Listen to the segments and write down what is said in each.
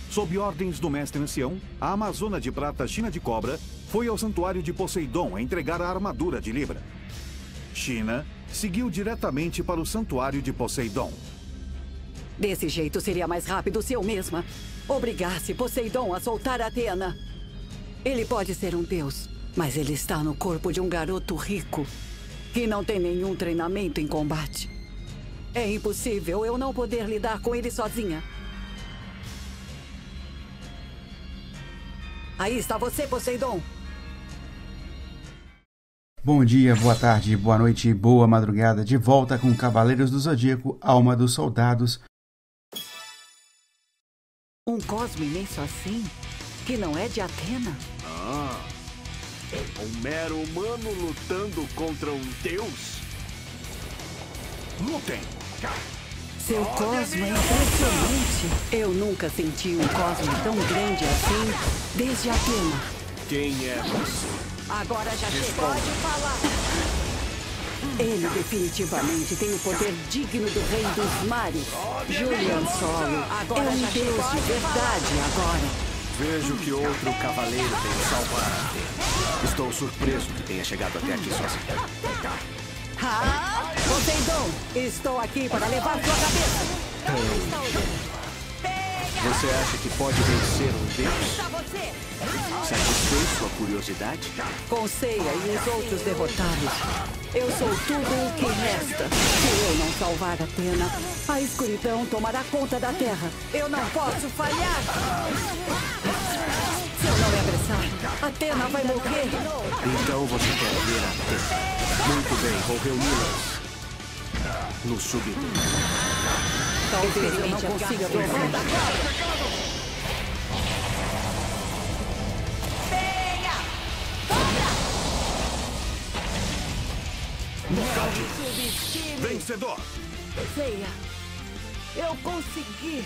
Sob ordens do mestre ancião, a amazona de prata China de Cobra foi ao santuário de Poseidon entregar a armadura de Libra. China seguiu diretamente para o santuário de Poseidon. Desse jeito seria mais rápido se eu mesma obrigasse Poseidon a soltar Athena. Ele pode ser um deus, mas ele está no corpo de um garoto rico que não tem nenhum treinamento em combate. É impossível eu não poder lidar com ele sozinha. Aí está você, Poseidon. Bom dia, boa tarde, boa noite, boa madrugada. De volta com Cavaleiros do Zodíaco, Alma dos Soldados. Um cosmo imenso assim, que não é de Athena? Um mero humano lutando contra um deus? Lutem! Seu cosmo é impressionante. Eu nunca senti um cosmo tão grande assim desde Athena. Quem é você? Agora já chegou. Pode falar. Ele definitivamente tem o poder digno do rei dos mares. Julian Solo é um deus de verdade agora. Vejo que outro cavaleiro tem salvar. Estou surpreso que tenha chegado até aqui sozinho. Poseidon, estou aqui para levar sua cabeça. Você acha que pode vencer um deus? Satisfez sua curiosidade? Com Seiya e os outros derrotados, eu sou tudo o que resta. Se eu não salvar Athena, a escuridão tomará conta da Terra. Eu não posso falhar. Se eu não me apressar, Athena vai morrer. Então você quer ver a Athena? Muito bem, vou reuni-las no submundo. Talvez eu não consiga vencer. Vencedor! Seiya, eu consegui.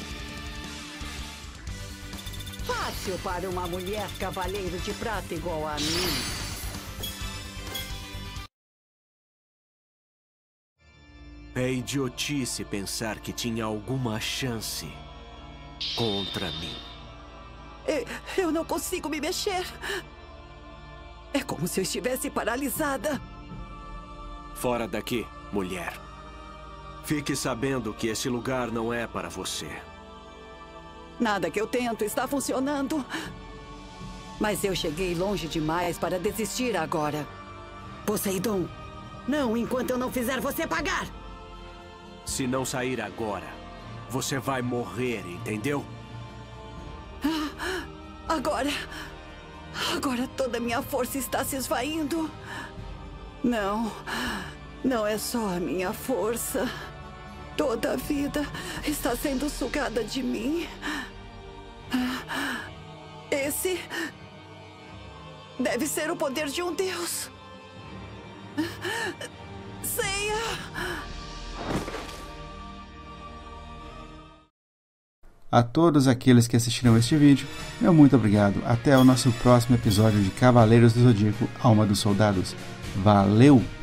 Fácil para uma mulher cavaleiro de prata igual a mim. É idiotice pensar que tinha alguma chance contra mim. Eu não consigo me mexer. É como se eu estivesse paralisada. Fora daqui, mulher. Fique sabendo que esse lugar não é para você. Nada que eu tento está funcionando. Mas eu cheguei longe demais para desistir agora. Poseidon, não enquanto eu não fizer você pagar. Se não sair agora, você vai morrer, entendeu? Agora toda a minha força está se esvaindo. Não é só a minha força. Toda a vida está sendo sugada de mim. Esse deve ser o poder de um deus. Seiya! A todos aqueles que assistiram este vídeo, meu muito obrigado. Até o nosso próximo episódio de Cavaleiros do Zodíaco, Alma dos Soldados. Valeu!